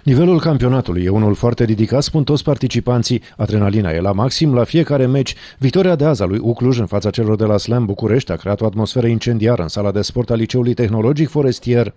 Nivelul campionatului e unul foarte ridicat, spun toți participanții. Adrenalina e la maxim la fiecare meci. Victoria de azi a lui Cluj în fața celor de la Slam București a creat o atmosferă incendiară în sala de sport a Liceului Tehnologic Forestier.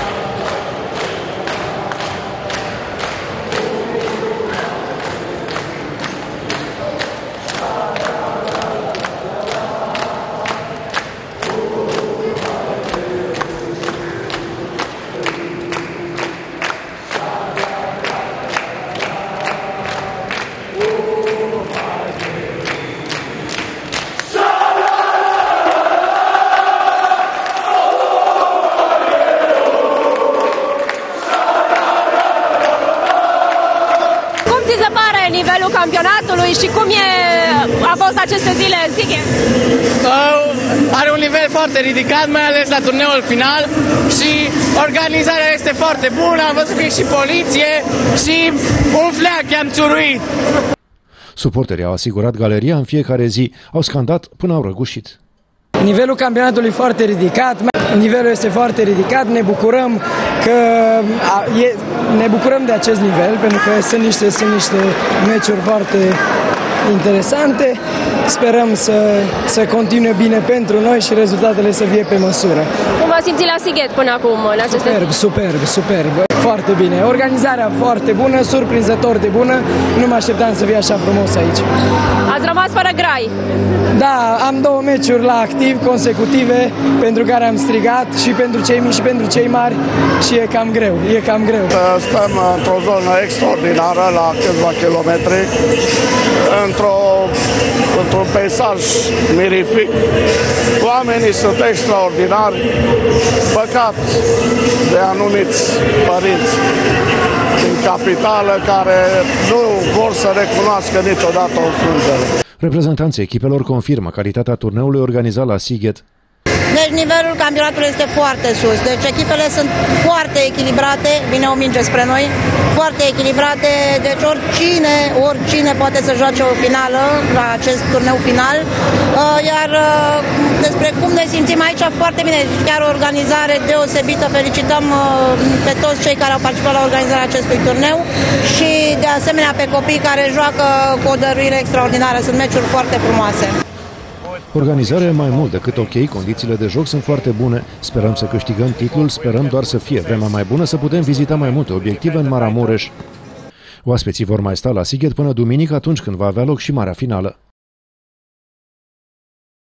Nivelul campionatului și cum a fost aceste zile în Sighet? Are un nivel foarte ridicat, mai ales la turneul final, și organizarea este foarte bună. Am văzut că e și poliție și un fleac i-am țuruit. Suporterii au asigurat galeria în fiecare zi, au scandat până au răgușit. Nivelul campionatului foarte ridicat, nivelul este foarte ridicat, ne bucurăm de acest nivel, pentru că sunt niște meciuri foarte interesante. Sperăm să continue bine pentru noi și rezultatele să fie pe măsură. Cum v-ați simțit la Sighet până acum în aceste Superb. Foarte bine. Organizarea foarte bună, surprinzător de bună. Nu mă așteptam să fie așa frumos aici. Ați rămas fără grai. Da, am 2 meciuri la activ consecutive pentru care am strigat, și pentru cei mici și pentru cei mari, și e cam greu. Stăm într-o zonă extraordinară la câțiva kilometri, într-un peisaj mirific. Oamenii sunt extraordinari, păcat de anumiți părinți din capitală care nu vor să recunoască niciodată o înfrângere. Reprezentanții echipelor confirmă calitatea turneului organizat la Sighet. Deci nivelul campionatului este foarte sus, deci echipele sunt foarte echilibrate, vine o minge spre noi, foarte echilibrate, deci oricine poate să joace o finală la acest turneu final, iar despre cum ne simțim aici, foarte bine, chiar o organizare deosebită, felicităm pe toți cei care au participat la organizarea acestui turneu și de asemenea pe copii care joacă cu o dăruire extraordinară, sunt meciuri foarte frumoase. Organizarea e mai mult decât ok, condițiile de joc sunt foarte bune, sperăm să câștigăm titlul, sperăm doar să fie vremea mai bună, să putem vizita mai multe obiective în Maramureș. Oaspeții vor mai sta la Sighet până duminică, atunci când va avea loc și marea finală.